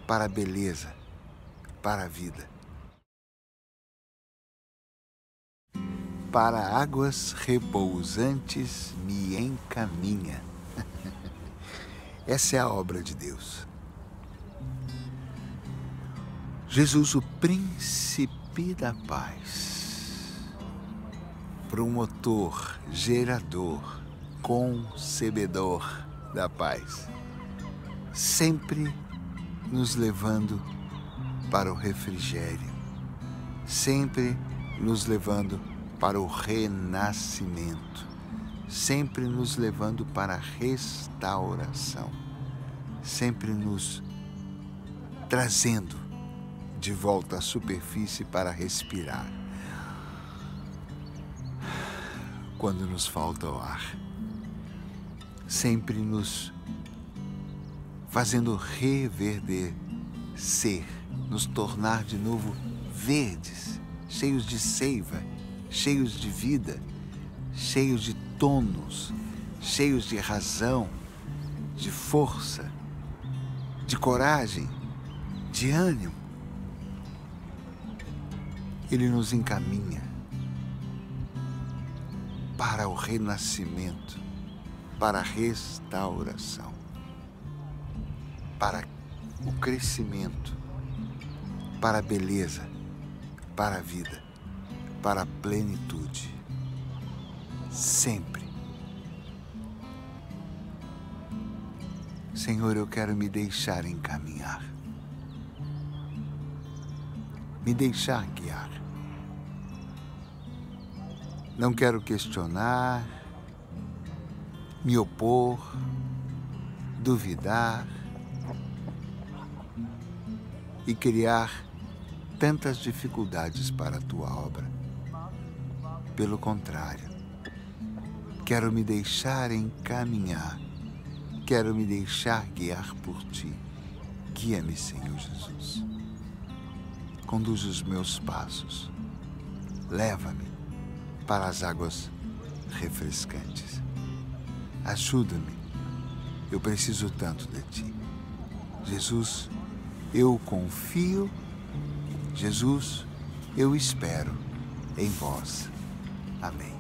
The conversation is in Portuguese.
para a beleza, para a vida. Para águas repousantes me encaminha. Essa é a obra de Deus. Jesus, o príncipe da paz, promotor, gerador, concebedor da paz, sempre nos levando para o refrigério, sempre nos levando para o renascimento, sempre nos levando para a restauração, sempre nos trazendo de volta à superfície para respirar quando nos falta o ar, sempre nos fazendo reverdecer, nos tornar de novo verdes, cheios de seiva, cheios de vida, cheios de tônus, cheios de razão, de força, de coragem, de ânimo. Ele nos encaminha para o renascimento, para a restauração, para o crescimento, para a beleza, para a vida, para a plenitude. Sempre. Senhor, eu quero me deixar encaminhar, me deixar guiar. Não quero questionar, me opor, duvidar e criar tantas dificuldades para a tua obra. Pelo contrário, quero me deixar encaminhar, quero me deixar guiar por ti. Guia-me, Senhor Jesus. Conduz os meus passos. Leva-me para as águas refrescantes. Ajuda-me. Eu preciso tanto de ti. Jesus, eu confio. Jesus, eu espero em vós. Amém.